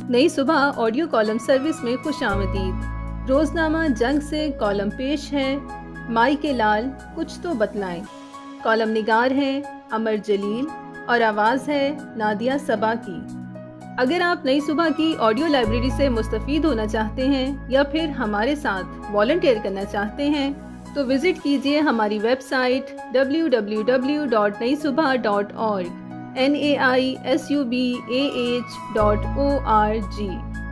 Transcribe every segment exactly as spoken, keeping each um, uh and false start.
नई सुबह audio column service में खुश आमदीद। रोज़नामा जंग से कॉलम पेश है माई के लाल कुछ तो बतलाएं। कॉलम निगार हैं अमर जलील और आवाज़ है नादिया सबा की। अगर आप नई सुबह की ऑडियो लाइब्रेरी से मुस्तफ़ीद होना चाहते हैं या फिर हमारे साथ वॉलंटियर करना चाहते हैं तो विज़िट कीजिए हमारी website W W W dot Nai Subah dot org N A I S U B A H dot O R G.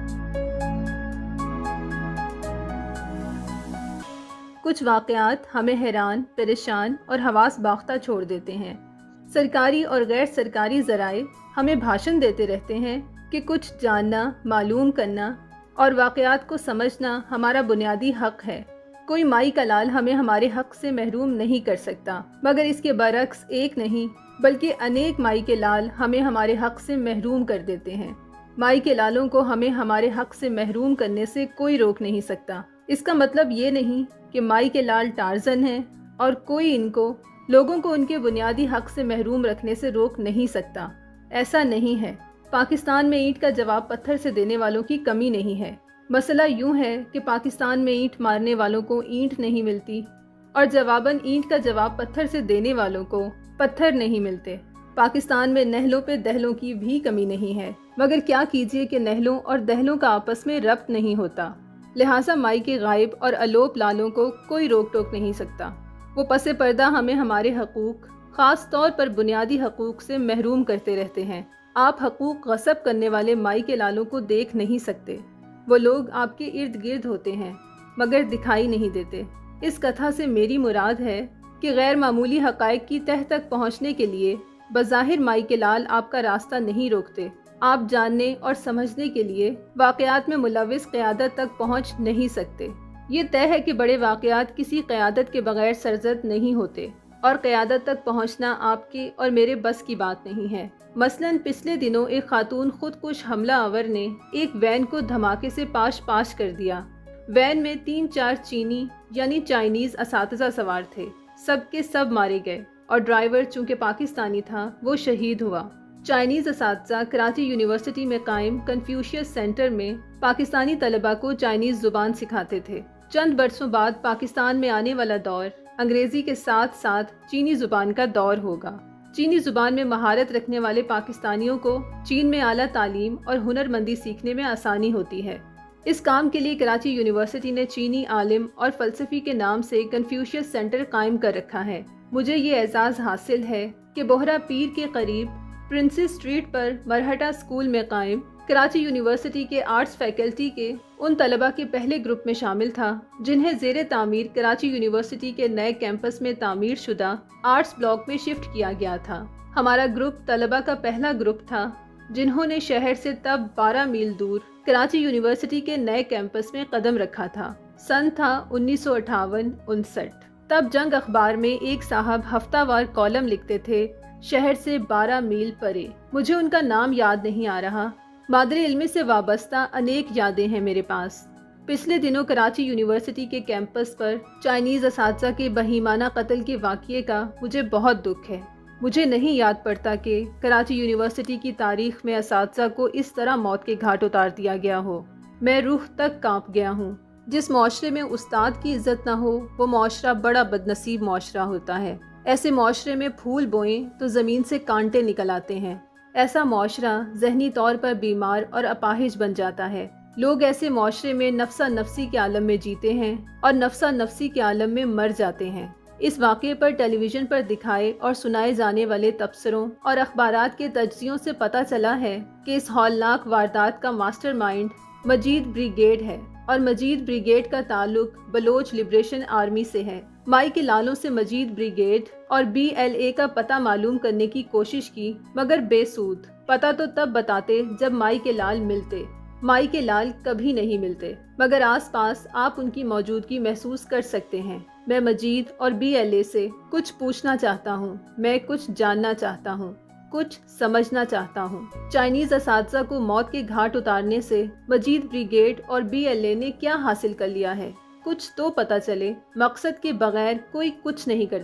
कुछ वाक़यात हमें हैरान, परेशान और हवास बाख्ता छोड़ देते हैं। सरकारी और गैर सरकारी ज़राए हमें भाषण देते रहते हैं कि कुछ जानना, मालूम करना और वाक़यात को समझना हमारा बुनियादी हक़ है। कोई माई का लाल हमें हमारे हक़ से महरूम नहीं कर सकता, मगर इसके बरक्स एक नहीं बल्कि अनेक माई के लाल हमें हमारे हक़ से महरूम कर देते हैं। माई के लालों को हमें हमारे हक़ से महरूम करने से कोई रोक नहीं सकता। इसका मतलब ये नहीं कि माई के लाल टार्ज़न हैं और कोई इनको लोगों को उनके बुनियादी हक़ से महरूम रखने से रोक नहीं सकता। ऐसा नहीं है। पाकिस्तान में ईंट का जवाब पत्थर से देने वालों की कमी नहीं है। मसला यूँ है कि पाकिस्तान में ईंट मारने वालों को ईंट नहीं मिलती और जवाबन ईंट का जवाब पत्थर से देने वालों को पत्थर नहीं मिलते। पाकिस्तान में नहलों पे दहलों की भी कमी नहीं है, मगर क्या कीजिए कि नहलों और दहलों का आपस में रब्त नहीं होता। लिहाजा माई के गायब और अलोप लालों को कोई रोक टोक नहीं सकता। वो पसे पर्दा हमें हमारे हकूक़, ख़ास तौर पर बुनियादी हकूक़ से महरूम करते रहते हैं। आप हकूक़ गसब करने वाले माई के लालों को देख नहीं सकते। वो लोग आपके इर्द गिर्द होते हैं मगर दिखाई नहीं देते। इस कथा से मेरी मुराद है कि गैर मामूली हक़ाइक़ की तह तक पहुँचने के लिए बज़ाहिर माई के लाल आपका रास्ता नहीं रोकते। आप जानने और समझने के लिए वाक़यात में मुलव्विस क़यादत तक पहुँच नहीं सकते। ये तय है कि बड़े वाक़यात किसी क़यादत के बग़ैर सरज़द नहीं होते और क़यादत तक पहुँचना आपके और मेरे बस की बात नहीं है। मसलन पिछले दिनों एक खातून खुदकुश हमला आवर ने एक वैन को धमाके से पाश पाश कर दिया। वैन में तीन चार चीनी यानी चाइनीज़ असातिज़ा सवार थे। सब के सब मारे गए और ड्राइवर चूँकि पाकिस्तानी था वो शहीद हुआ। चाइनीज़ असातिज़ा कराची यूनिवर्सिटी में कायम कन्फ्यूशियस सेंटर में पाकिस्तानी तलबा को चाइनीज़ ज़ुबान सिखाते थे। चंद बरसों बाद पाकिस्तान में आने वाला दौर अंग्रेज़ी के साथ साथ चीनी ज़ुबान का दौर होगा। चीनी ज़ुबान में महारत रखने वाले पाकिस्तानियों को चीन में आला तालीम और हुनरमंदी सीखने में आसानी होती है। इस काम के लिए कराची यूनिवर्सिटी ने चीनी आलिम और फ़लसफ़ी के नाम से कन्फ्यूशियस सेंटर कायम कर रखा है। मुझे ये एजाज़ हासिल है कि बोहरा पीर के करीब प्रिंसेस स्ट्रीट पर मरहटा स्कूल में कायम कराची यूनिवर्सिटी के आर्ट्स फैकल्टी के उन तलबा के पहले ग्रुप में शामिल था जिन्हें ज़ेरे तामीर कराची यूनिवर्सिटी के नए कैंपस में तामीर शुदा आर्ट्स ब्लॉक में शिफ्ट किया गया था। हमारा ग्रुप तलबा का पहला ग्रुप था जिन्होंने शहर से तब बारह मील दूर कराची यूनिवर्सिटी के नए कैंपस में कदम रखा था। सन था उन्नीस सौ अट्ठावन उनसठ। तब जंग अखबार में एक साहब हफ्तावार कॉलम लिखते थे शहर से बारह मील परे। मुझे उनका नाम याद नहीं आ रहा। मादरे इल्मी से वाबस्ता अनेक यादें हैं मेरे पास। पिछले दिनों कराची यूनिवर्सिटी के कैंपस पर चाइनीज़ असातिज़ा के बहीमाना कत्ल के वाक़ये का मुझे बहुत दुख है। मुझे नहीं याद पड़ता कि कराची यूनिवर्सिटी की तारीख़ में असातिज़ा को इस तरह मौत के घाट उतार दिया गया हो। मैं रूह तक काँप गया हूँ। जिस माशरे में उस्ताद की इज़्ज़त ना हो वो माशरा बड़ा बदनसीब माशरा होता है। ऐसे माशरे में फूल बोएं तो ज़मीन से कांटे निकल आते हैं। ऐसा माशरा ज़हनी तौर पर बीमार और अपाहिज बन जाता है। लोग ऐसे माशरे में नफ्सा नफ्सी के आलम में जीते हैं और नफ्सा नफ्सी के आलम में मर जाते हैं। इस वाक़े पर टेलीविज़न पर दिखाए और सुनाए जाने वाले तबसरों और अखबारात के तज्ज़ियों से पता चला है कि इस हौलनाक वारदात का मास्टरमाइंड मजीद ब्रिगेड है और मजीद ब्रिगेड का ताल्लुक बलोच लिबरेशन आर्मी से है। माई के लालों से मजीद ब्रिगेड और बी एल ए का पता मालूम करने की कोशिश की मगर बेसूद। पता तो तब बताते जब माई के लाल मिलते। माई के लाल कभी नहीं मिलते मगर आसपास आप उनकी मौजूदगी महसूस कर सकते हैं। मैं मजीद और बी एल ए से कुछ पूछना चाहता हूँ। मैं कुछ जानना चाहता हूँ, कुछ समझना चाहता हूँ। चाइनीज़ असातिज़ा को मौत के घाट उतारने से मजीद ब्रिगेड और बी एल ए ने क्या हासिल कर लिया है? कुछ तो पता चले। मकसद के बगैर कोई कुछ नहीं करता।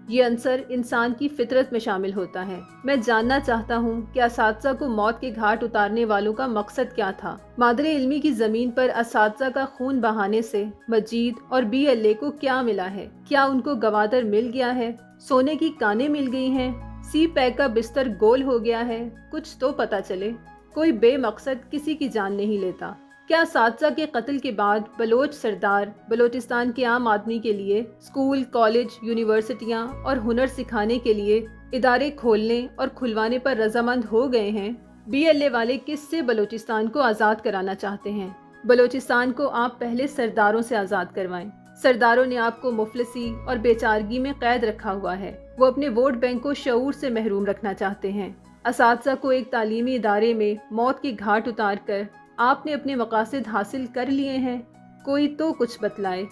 یہ عنصر انسان کی فطرت میں شامل ہوتا ہے۔ میں جاننا چاہتا ہوں کہ اساتذہ کو موت کے گھاٹ اتارنے والوں کا مقصد کیا تھا؟ مادر علمی کی زمین پر اساتذہ کا خون بہانے سے مجید اور بی ایل اے کو کیا ملا ہے؟ کیا ان کو گوادر مل گیا ہے؟ سونے کی کانیں مل گئی ہیں؟ سی پیک کا بستر گول ہو گیا ہے؟ کچھ تو پتہ چلے۔ کوئی بے مقصد کسی کی جان نہیں لیتا۔ کیا اساتذہ کے قتل کے بعد بلوچ سردار بلوچستان کے عام آدمی کے لیے اسکول، کالج، یونیورسٹیاں اور ہنر سکھانے کے لیے ادارے کھولنے اور کھلوانے پر رضامند ہو گئے ہیں؟ بی ایل اے والے کس سے بلوچستان کو آزاد کرانا چاہتے ہیں؟ بلوچستان کو آپ پہلے سرداروں سے آزاد کروائیں۔ سرداروں نے آپ کو مفلسی اور بیچارگی میں قید رکھا ہوا ہے۔ وہ اپنے ووٹ بینک کو شعور سے محروم رکھنا چاہتے ہیں۔ اساتذہ کو ایک تعلیمی ادارے میں موت کے گھاٹ اتار کر آپ نے اپنے مقاصد حاصل کر لیے ہیں؟ کوئی تو کچھ بتلائے۔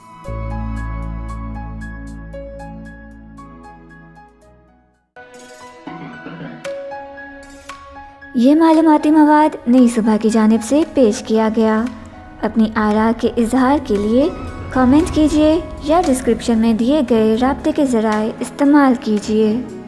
یہ معلوماتی مواد نئی صبح کی جانب سے پیش کیا گیا۔ اپنی آراء کے اظہار کے لیے کامنٹ کیجیے یا ڈسکرپشن میں دیے گئے رابطے کے ذرائع استعمال کیجیے۔